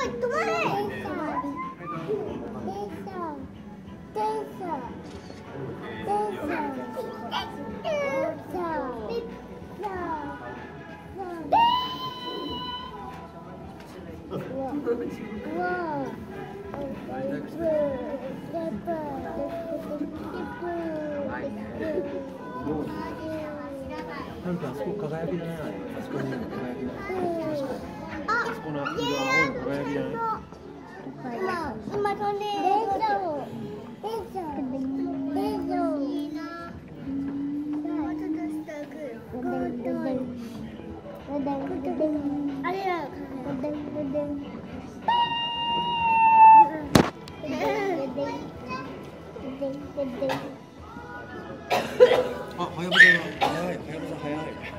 い、止まれ。 なんかあそこ輝きじゃない？あそこに輝き。あそこの青い輝きじゃない？ 今飛んでる。あれや。 あ、はやぶさが。